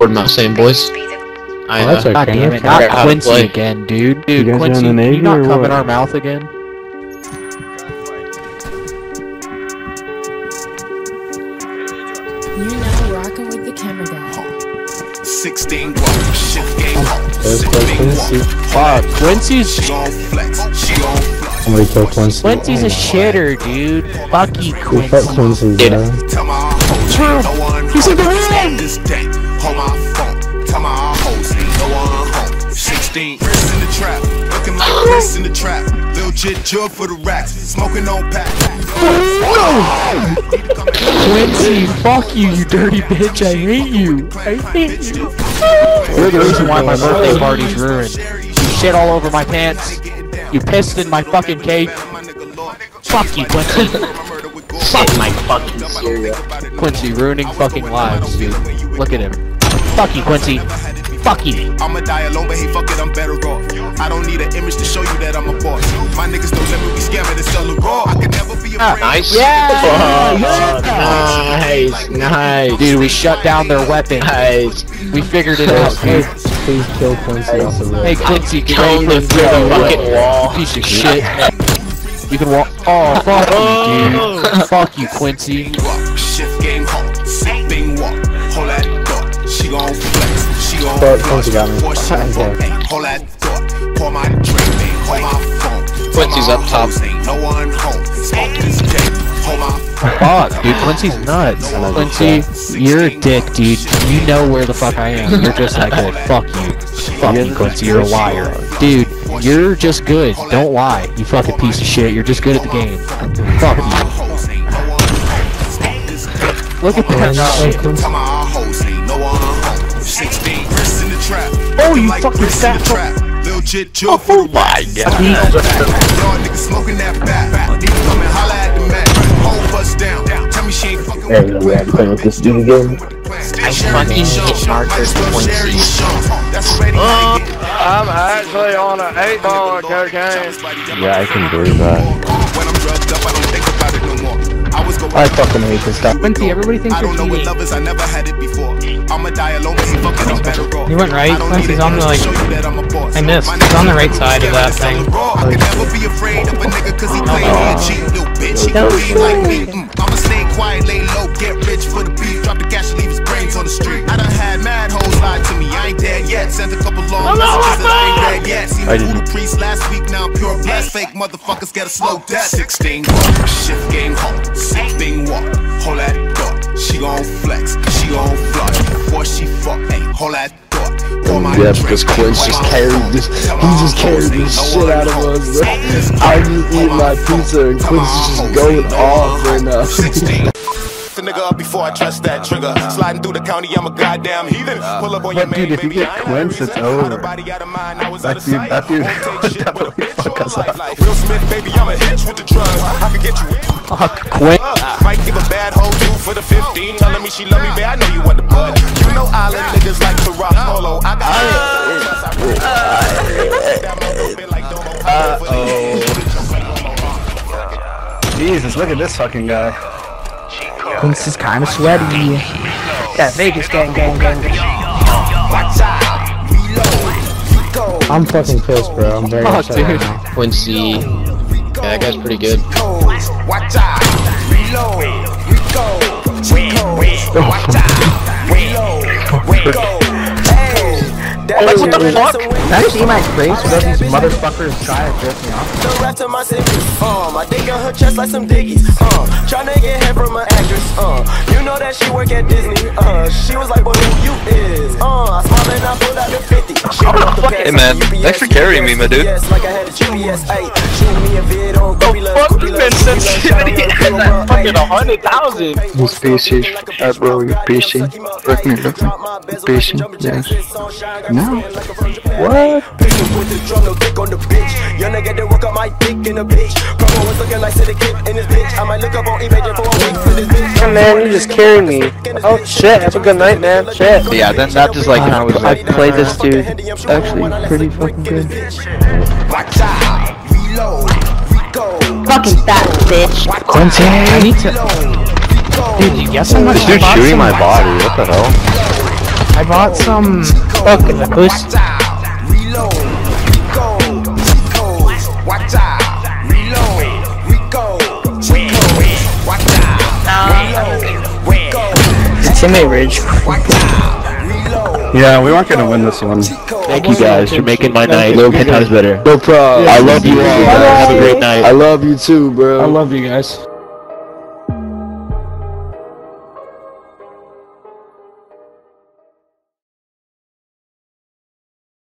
What am I saying, boys? I that's okay. God damn it, Alright, not how to Quincy play. again, dude. You Dude, guys Quincy, are in the can you Navy not or come what? in our mouth again? You're now rocking with the camera guy. 16 walk, shift game home. Fuck, Quincy's Somebody kill Quincy. Quincy's a shitter, dude. Fuck you, We fuck Quincy. Quincy, bro. Tell my hoes, ain't no one He's in the home. room. This day, hold my phone. Tell my hoes, ain't no one home. 16, wrist in the trap, looking like wrist in the trap. Lil' jit jug for the racks, smoking on pack. Quincy, fuck you, you dirty bitch. I hate you. I hate you. You're the reason why my birthday party's ruined. You shit all over my pants. You pissed in my fucking cake. Fuck you, Quincy. Fuck my fucking cereal. Quincy ruining fucking lives, dude. Look at him. Fuck you, Quincy. Fuck you. I'ma die alone, but hey, fuck it, I'm better off. I don't need an image to show you that I'm a boss. My niggas don't let me be scamming and selling raw. I can never be afraid. Nice. Yeah. Nice. Nice. Dude, we shut down their weapon. Nice. We figured it out, dude. Please kill Quincy off the road. Hey, Quincy, get Count ready the for the fucking wall. piece of shit. You can walk. Oh, fuck you, dude. Fuck you, Quincy. Shift game home, sipping walk. Hold that thought, she gon' flex. She gon' But flex. Quincy got me. Before she fuck, ayy, hold that thought. Pour my drink, ayy, hold my phone. Quincy's up top. Ain't no one home. Smoke this day, hold my Fuck, dude. Quincy's nuts. Quincy, you're a dick, dude. You know where the fuck I am. You're just that good. Fuck you. Fuck you, Quincy. You're a liar. Dude, you're just good. Don't lie. You fucking piece of shit. You're just good at the game. Fuck you. Look at that. Tell my hoes ain't no one home. 16 wrists in the trap. Oh, you Like fucking wrists in fat the fuck. trap. Lil' jit jug for the racks. Y'all niggas smoking that bat. Need to come and holla at the mat. Hold bust down. Tell me she ain't fucking Hey, we have to play with this dude again. I fucking hit Marcus Quincy. I'm actually on an 8-ball of cocaine. Yeah, I can believe that. When I'm drugged up, I don't think about it no more. I was going I fucking hate this stuff. Quincy, everybody thinks I you're don't know what cheating. love is, I never had it before. I'ma die alone, but he fucking I'm better off. You went right, I don't Quincy's need on an the, image like- to show you that I'm a boss. I missed. My He's niggas on the don't right let me side of scam that and sell thing. it raw. I can never be afraid of a nigga cause he claim he a cheat. Little bitch, he gon' be like me. I'ma stay quiet, lay low, get rich for the beef. Drop the cash and leave his brains on the street. I done had mad hoes lie to me, I ain't dead yet. Sent a couple long messages that I ain't read yet. Seen the voodoo priest last week, now I'm pure blessed. Fake motherfuckers get a slow death. 16 walk, shift game home, sipping walk. Hold that thought, she gon' flex, she gon' flush. Before she fuck, ayy, hold that thought. Pour my Yeah, drink, because Quince hold just my carried phone. this. Tell He my just hoes carried ain't this no shit one out of home. us, bro. Smoke this I day, just hold eat my phone. pizza and Tell Quince my is just hoes going ain't no off one right now. 16. The nigga up before I trust that trigger. Sliding through the county, I'm a goddamn heathen. Pull up on your But man, dude, if you baby, get I ain't Quince, no it's reason. over. Out of body, out of mind, I was That out of dude- sight. that dude Won't take would shit, definitely but a bitch fuck all us life. up. Like Will Smith, baby, I'm a hitch with the drugs. I can get you in. Fuck, Quincy. Might give a bad hoe 2 for the 15. Telling me she love me, babe, I know you want the bud. You know island niggas like to rock polo. I got Jesus, look at this fucking guy. Quince is kind of sweaty. That Vegas gang. I'm fucking pissed, bro. I'm very Fuck, upset dude. right now. Quincy. Yeah, that guy's pretty good. Watch out, reload, we go, watch out, reload, we go. What the fuck? Can I see my face without these motherfuckers trying to jerk me off? The rest of my cities, I dig on her chest like some diggies, tryna get head from an actress, you know that she work at Disney, she was like, well, who you is, I smiled and I pulled out the 50, she broke the pants Hey man, on the thanks for UPS, carrying me, my dude. Yes, like I had a GPS, ayy, shoot me a vid on Groupie Love, Fuck, this man sensitivity at that fucking 100,000. He's PC. Bro, you're PC. Look me, PC. Yes. No. What? with the drum, no dick on the bitch. Young nigga that work up my dick in the bitch. Promo was looking like City Kid in this bitch. I might look up on eBay just for a week for this bitch. Yeah, man, you just carried me. Oh shit, have a good night, man. Shit. Yeah, then that just like kind of was I like. played this dude actually pretty fucking good. Watch out, reload, we go. Fucking fat bitch. Quincy, I need to. Dude, you guess how much This dude's I bought shooting some- my body. What the hell? I bought some fucking pussy. Reload, Rico, Chicos, watch out, reload, Rico, Chicos, watch out, reload, Rico, His teammate Ridge. Yeah, we weren't gonna win this one. Thank you guys for making my night No 10 times better. No problem. I love you all. Have a great night. I love you too, bro. I love you guys.